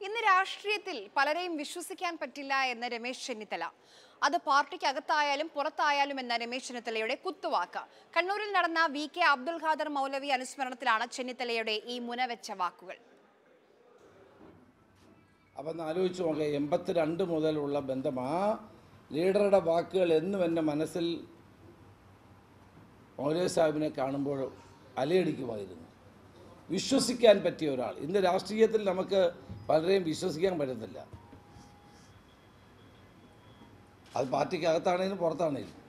ഇന്ന് രാഷ്ട്രീയത്തിൽ പലരെയും വിശ്വസിക്കാൻ പറ്റില്ല എന്ന് രമേശ് ചെന്നിത്തല. അത് പാർട്ടിക്കകത്തായാലും പുറത്തായാലും എന്ന രമേശ് ചെന്നിത്തലയുടെ കുത്തുവാക്ക്. കണ്ണൂരിൽ നടന്ന VK അബ്ദുൽ ഖാദർ മൗലവി അനുസ്മരണത്തിലാണ് ചെന്നിത്തലയുടെ ഈ മുനവെച്ച വാക്കുകൾ. അപ്പം ആലോചിച്ച് നോക്കുക, 82 മുതലുള്ള ബന്ധം. ആ ലീഡറുടെ വാക്കുകൾ എന്നും എൻ്റെ മനസ്സിൽ മൗലവി സാഹിബിനെ കാണുമ്പോൾ അലയടിക്കുമായിരുന്നു. വിശ്വസിക്കാൻ പറ്റിയ ഒരാൾ. ഇന്ന് രാഷ്ട്രീയത്തിൽ നമുക്ക് പലരെയും വിശ്വസിക്കാൻ പറ്റത്തില്ല. അത് പാർട്ടിക്കകത്താണെങ്കിലും പുറത്താണെങ്കിലും.